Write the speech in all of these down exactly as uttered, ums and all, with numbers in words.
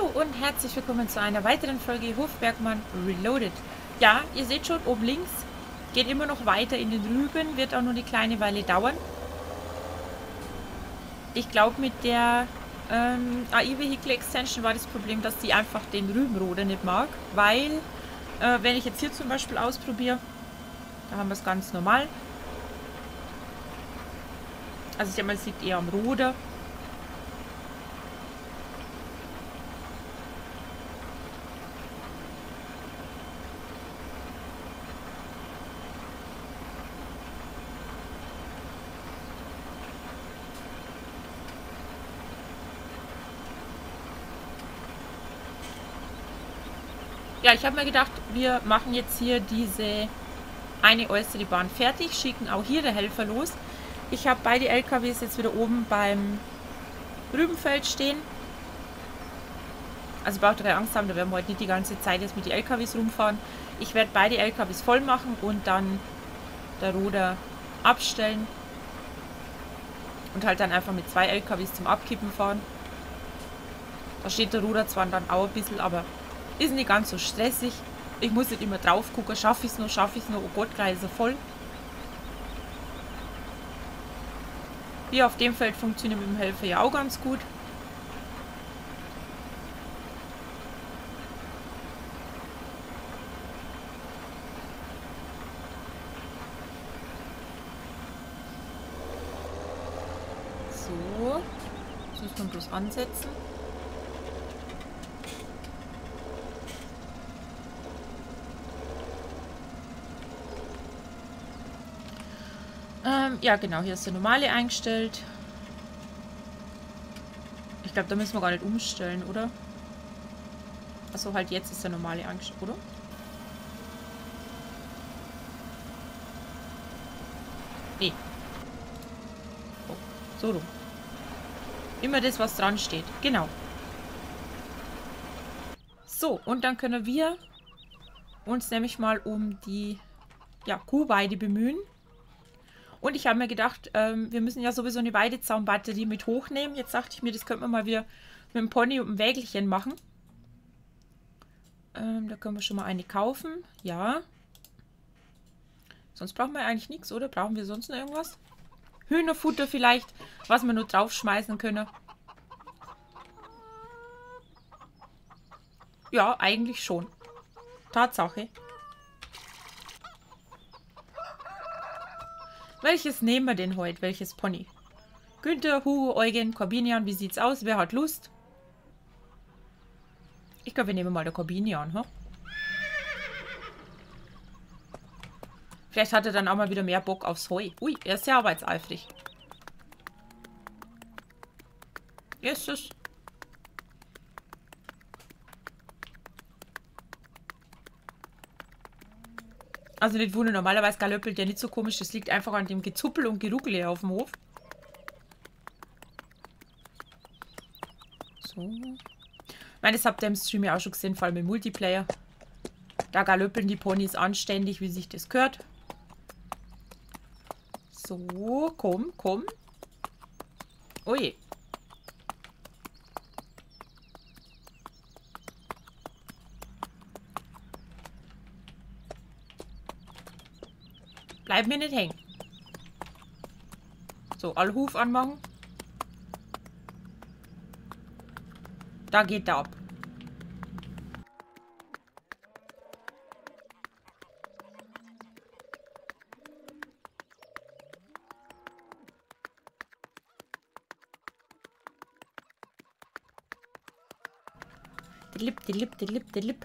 und herzlich willkommen zu einer weiteren Folge Hofbergmann Reloaded. Ja, ihr seht schon, oben links geht immer noch weiter in den Rüben, wird auch nur eine kleine Weile dauern. Ich glaube, mit der ähm, A I Vehicle Extension war das Problem, dass sie einfach den Rübenroder nicht mag, weil, äh, wenn ich jetzt hier zum Beispiel ausprobiere, da haben wir es ganz normal. Also ich denke mal, es liegt eher am Roder. Ja, ich habe mir gedacht, wir machen jetzt hier diese eine äußere Bahn fertig, schicken auch hier der Helfer los. Ich habe beide L K Ws jetzt wieder oben beim Rübenfeld stehen. Also braucht ihr keine Angst haben, da werden wir heute nicht die ganze Zeit jetzt mit den L K Ws rumfahren. Ich werde beide L K Ws voll machen und dann der Roder abstellen. Und halt dann einfach mit zwei L K Ws zum Abkippen fahren. Da steht der Roder zwar dann auch ein bisschen, aber ist nicht ganz so stressig. Ich muss nicht immer drauf gucken, schaffe ich es noch, schaffe ich es noch, oh Gott, gleich ist er voll. Hier auf dem Feld funktioniert mit dem Helfer ja auch ganz gut. So, jetzt muss man bloß ansetzen. Ähm, ja, genau, hier ist der normale eingestellt. Ich glaube, da müssen wir gar nicht umstellen, oder? Achso, halt jetzt ist der normale eingestellt, oder? Nee. Oh, so rum. Immer das, was dran steht. Genau. So, und dann können wir uns nämlich mal um die ja, Kuhweide bemühen. Und ich habe mir gedacht, ähm, wir müssen ja sowieso eine Weidezaunbatterie mit hochnehmen. Jetzt dachte ich mir, das könnte man mal wieder mit dem Pony und dem Wägelchen machen. Ähm, da können wir schon mal eine kaufen. Ja. Sonst brauchen wir eigentlich nichts, oder? Brauchen wir sonst noch irgendwas? Hühnerfutter vielleicht, was wir nur draufschmeißen können. Ja, eigentlich schon. Tatsache. Welches nehmen wir denn heute? Welches Pony? Günther, Hugo, Eugen, Corbinian, wie sieht's aus? Wer hat Lust? Ich glaube, wir nehmen mal der Corbinian, hm? Vielleicht hat er dann auch mal wieder mehr Bock aufs Heu. Ui, er ist sehr arbeitseifrig. Ist es? Also nicht wundern, normalerweise galöppelt der nicht so komisch. Das liegt einfach an dem Gezuppel und Geruckel hier auf dem Hof. So. Ich meine, das habt ihr im Stream ja auch schon gesehen, vor allem im Multiplayer. Da galöppeln die Ponys anständig, wie sich das gehört. So, komm, komm. Ui. Bleib mir nicht hängen. So, alle Huf anmachen. Da geht er ab. Delip, delip, delip, delip.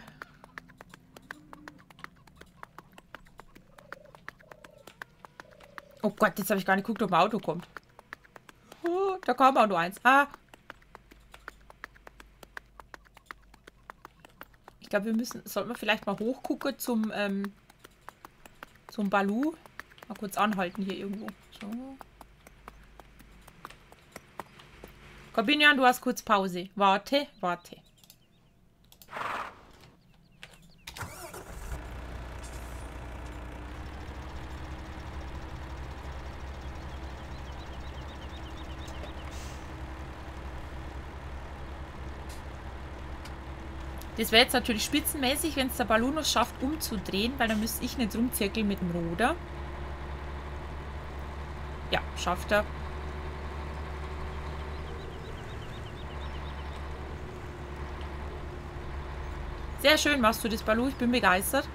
Oh Gott, jetzt habe ich gar nicht geguckt, ob ein Auto kommt. Oh, da kam auch nur eins. Ah. Ich glaube, wir müssen, sollten wir vielleicht mal hochgucken zum, ähm, zum Balu. Mal kurz anhalten hier irgendwo. So. Corbinian, du hast kurz Pause. Warte, warte. Das wäre jetzt natürlich spitzenmäßig, wenn es der Ballon noch schafft, umzudrehen, weil dann müsste ich nicht rumzirkeln mit dem Ruder. Ja, schafft er. Sehr schön machst du das, Baloo. Ich bin begeistert.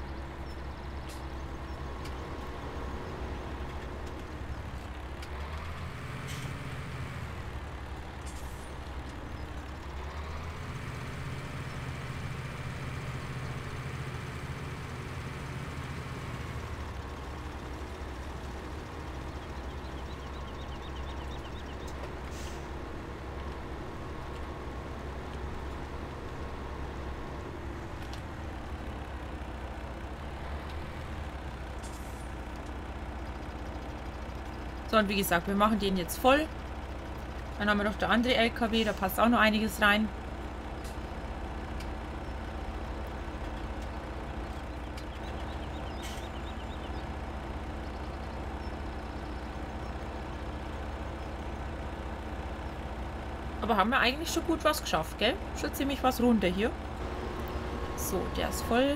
So, und wie gesagt, wir machen den jetzt voll. Dann haben wir noch der andere L K W, da passt auch noch einiges rein. Aber haben wir eigentlich schon gut was geschafft, gell? Schon ziemlich was runter hier. So, der ist voll.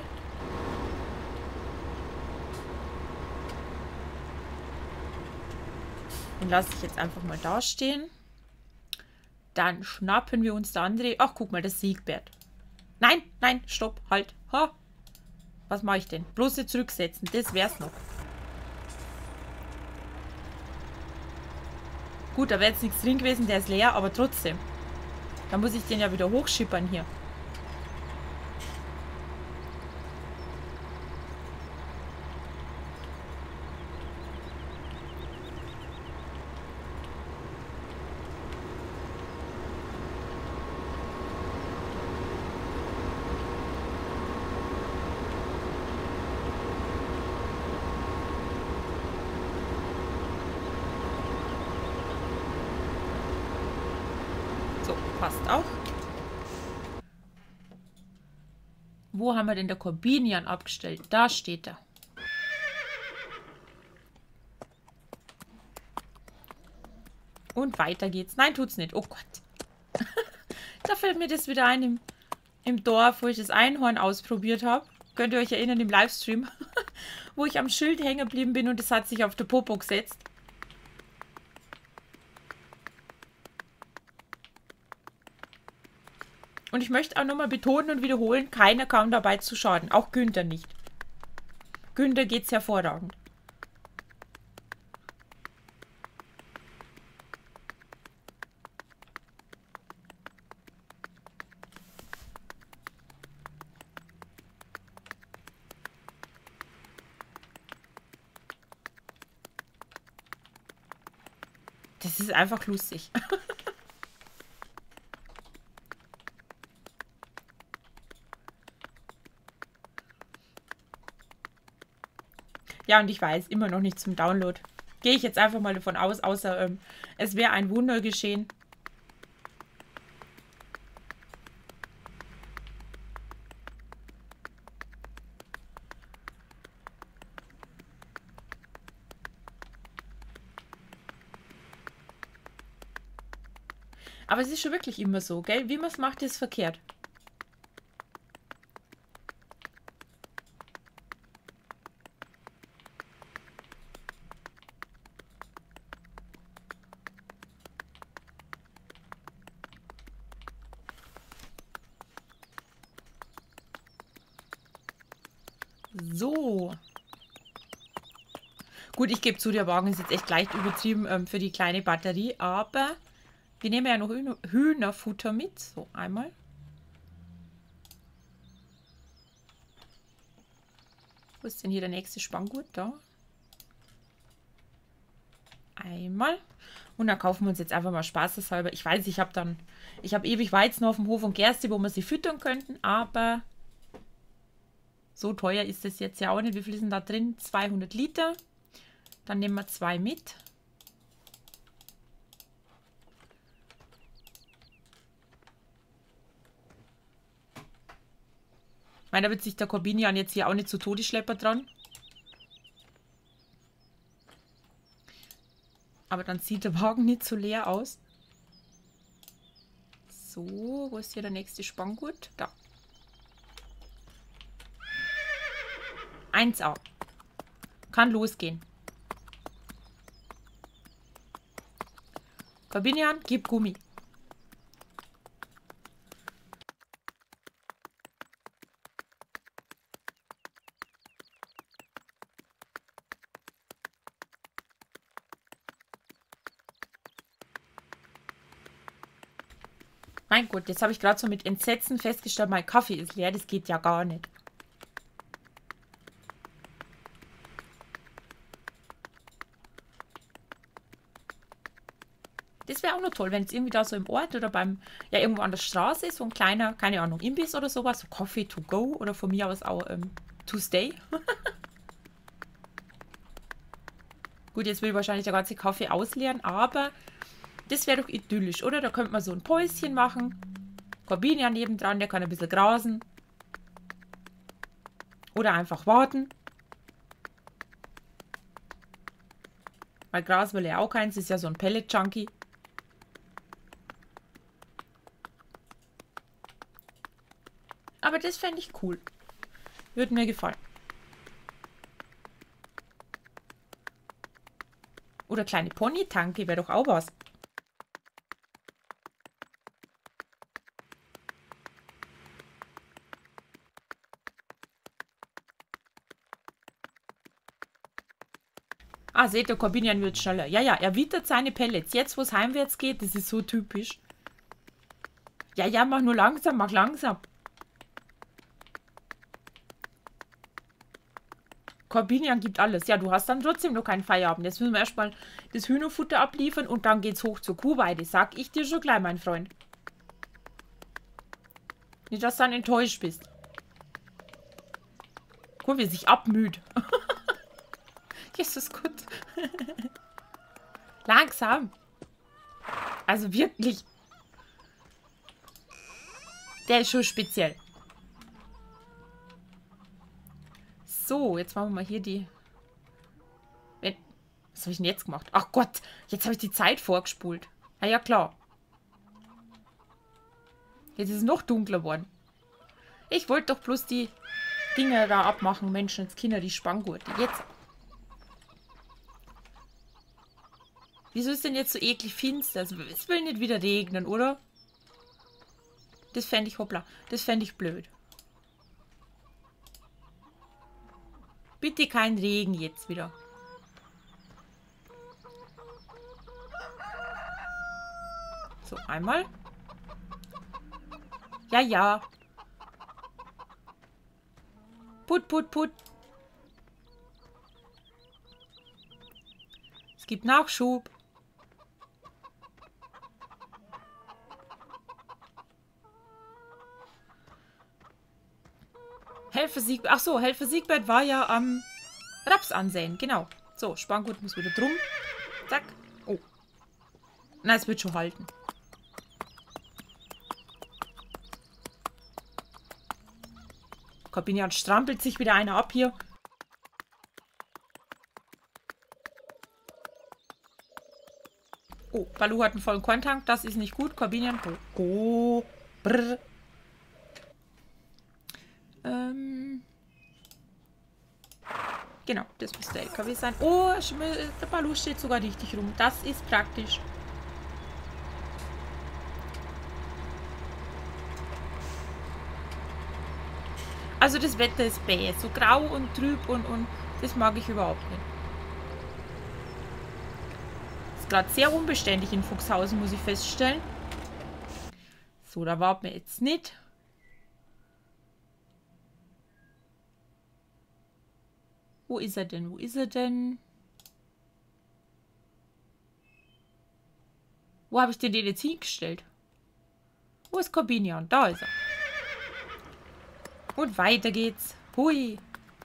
Den lasse ich jetzt einfach mal da stehen. Dann schnappen wir uns der andere. Ach, guck mal, das Siegbert. Nein, nein, stopp, halt. Ha. Was mache ich denn? Bloß nicht zurücksetzen, das wär's noch. Gut, da wäre jetzt nichts drin gewesen, der ist leer, aber trotzdem. Da muss ich den ja wieder hochschippern hier. So, passt auch. Wo haben wir denn der Corbinian abgestellt? Da steht er. Und weiter geht's. Nein, tut's nicht. Oh Gott. Da fällt mir das wieder ein im, im Dorf, wo ich das Einhorn ausprobiert habe. Könnt ihr euch erinnern im Livestream, wo ich am Schild hängen geblieben bin und es hat sich auf der Popo gesetzt. Und ich möchte auch nochmal betonen und wiederholen, keiner kam dabei zu Schaden. Auch Günther nicht. Günther geht's hervorragend. Das ist einfach lustig. Ja, und ich weiß, immer noch nicht zum Download. Gehe ich jetzt einfach mal davon aus, außer ähm, es wäre ein Wunder geschehen. Aber es ist schon wirklich immer so, gell? Wie man es macht, ist verkehrt. So. Gut, ich gebe zu, der Wagen ist jetzt echt leicht übertrieben ähm, für die kleine Batterie, aber wir nehmen ja noch Hühner Hühnerfutter mit. So, einmal. Wo ist denn hier der nächste Spanngurt? Da. Einmal. Und dann kaufen wir uns jetzt einfach mal spaßeshalber. Ich weiß, ich habe dann, ich habe ewig Weizen auf dem Hof und Gerste, wo wir sie füttern könnten, aber so teuer ist es jetzt ja auch nicht. Wie viel sind da drin? zweihundert Liter. Dann nehmen wir zwei mit. Ich meine, da wird sich der Corbinian jetzt hier auch nicht zu Tode schleppert dran. Aber dann sieht der Wagen nicht so leer aus. So, wo ist hier der nächste Spanngurt? Da. eins a. Kann losgehen. Corbinian, gib Gummi. Mein Gott, jetzt habe ich gerade so mit Entsetzen festgestellt, mein Kaffee ist leer. Das geht ja gar nicht. Das wäre auch noch toll, wenn es irgendwie da so im Ort oder beim, ja, irgendwo an der Straße ist, so ein kleiner, keine Ahnung, Imbiss oder sowas, so Coffee to go oder von mir aus auch ähm, to stay. Gut, jetzt will ich wahrscheinlich der ganze Kaffee ausleeren, aber das wäre doch idyllisch, oder? Da könnte man so ein Päuschen machen. Corbinian nebendran, der kann ein bisschen grasen. Oder einfach warten. Weil Gras will er auch keins, ist ja so ein Pellet-Junkie. Aber das fände ich cool. Würde mir gefallen. Oder kleine Pony-Tanke wäre doch auch was. Ah, seht ihr, Corbinian wird schneller. Ja, ja, er wittert seine Pellets. Jetzt, wo es heimwärts geht, das ist so typisch. Ja, ja, mach nur langsam, mach langsam. Corbinian gibt alles. Ja, du hast dann trotzdem noch keinen Feierabend. Jetzt müssen wir erstmal das Hühnerfutter abliefern und dann geht's hoch zur Kuhweide. Sag ich dir schon gleich, mein Freund. Nicht, dass du dann enttäuscht bist. Guck, wie er sich abmüht. Jesus Gott. Langsam. Also wirklich. Der ist schon speziell. So, jetzt machen wir mal hier die... Was habe ich denn jetzt gemacht? Ach Gott, jetzt habe ich die Zeit vorgespult. Na ja, klar. Jetzt ist es noch dunkler geworden. Ich wollte doch bloß die Dinger da abmachen. Menschenskinder, die Spanngurte. Jetzt. Wieso ist denn jetzt so eklig finster? Es will nicht wieder regnen, oder? Das fände ich, hoppla, das fände ich blöd. Bitte kein Regen jetzt wieder. So, einmal. Ja, ja. Put, put, put. Es gibt Nachschub. Helfer Siegbert. Ach so, Helfer Siegbert war ja am Raps ansehen. Genau. So, Spanngurt muss wieder drum. Zack. Oh. Na, es wird schon halten. Corbinian strampelt sich wieder einer ab hier. Oh, Balu hat einen vollen Korntank. Das ist nicht gut. Corbinian. Oh, oh. Brr. Ähm. Genau, das muss der L K W sein. Oh, der Balu steht sogar richtig rum. Das ist praktisch. Also das Wetter ist bäh. So grau und trüb und, und das mag ich überhaupt nicht. Ist gerade sehr unbeständig in Fuchshausen, muss ich feststellen. So, da warten wir jetzt nicht. Wo ist er denn? Wo ist er denn? Wo habe ich denn den jetzt hingestellt? Wo ist Corbinian? Da ist er. Und weiter geht's. Hui.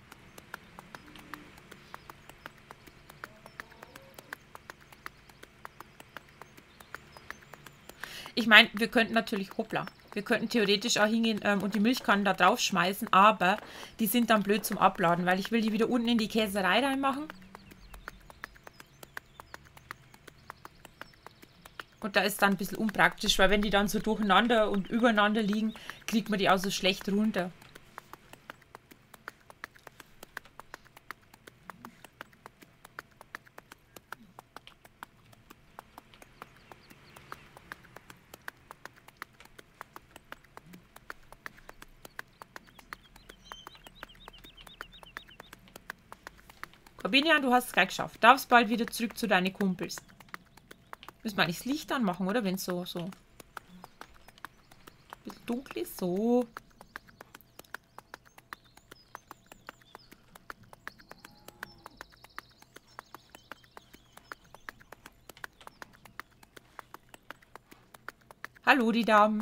Ich meine, wir könnten natürlich, hoppla, wir könnten theoretisch auch hingehen ähm, und die Milchkannen da drauf schmeißen, aber die sind dann blöd zum Abladen, weil ich will die wieder unten in die Käserei reinmachen. Und da ist dann ein bisschen unpraktisch, weil wenn die dann so durcheinander und übereinander liegen, kriegt man die auch so schlecht runter. Corbinian, du hast es gleich geschafft. Darfst bald wieder zurück zu deinen Kumpels. Müssen wir eigentlich das Licht anmachen, oder? Wenn es so, so ein bisschen dunkel ist. So. Hallo, die Damen.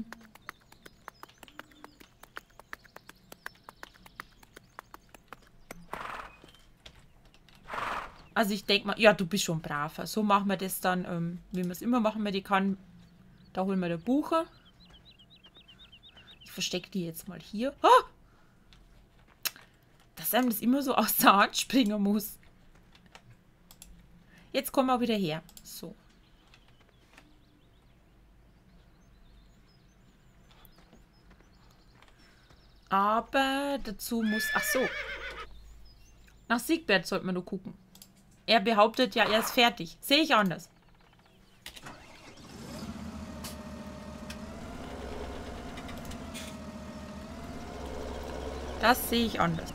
Also ich denke mal, ja, du bist schon braver. So machen wir das dann, ähm, wie wir es immer machen mit die kann. Da holen wir der Buche. Ich verstecke die jetzt mal hier. Oh! Dass einem das immer so aus der Hand springen muss. Jetzt kommen wir wieder her. So. Aber dazu muss... Ach so. Nach Siegbert sollte man nur gucken. Er behauptet ja, er ist fertig. Sehe ich anders. Das sehe ich anders.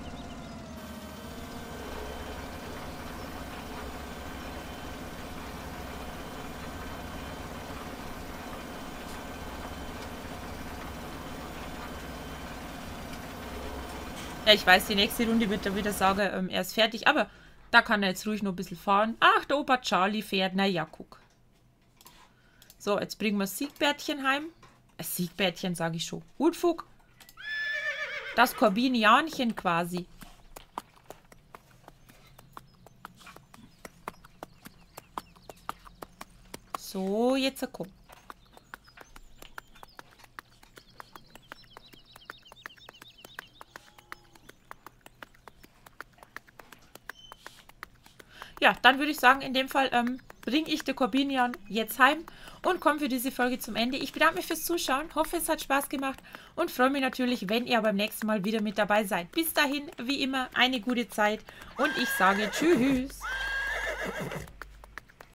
Ja, ich weiß, die nächste Runde wird er wieder sagen, ähm, er ist fertig, aber da kann er jetzt ruhig noch ein bisschen fahren. Ach, der Opa Charlie fährt. Na ja, guck. So, jetzt bringen wir das Siegbärtchen heim. Das Siegbärtchen, sage ich schon. Hutfug. Das Corbinianchen quasi. So, jetzt komm. Ja, dann würde ich sagen, in dem Fall ähm, bringe ich den Corbinian jetzt heim und komme für diese Folge zum Ende. Ich bedanke mich fürs Zuschauen, hoffe, es hat Spaß gemacht und freue mich natürlich, wenn ihr beim nächsten Mal wieder mit dabei seid. Bis dahin, wie immer, eine gute Zeit und ich sage Tschüss.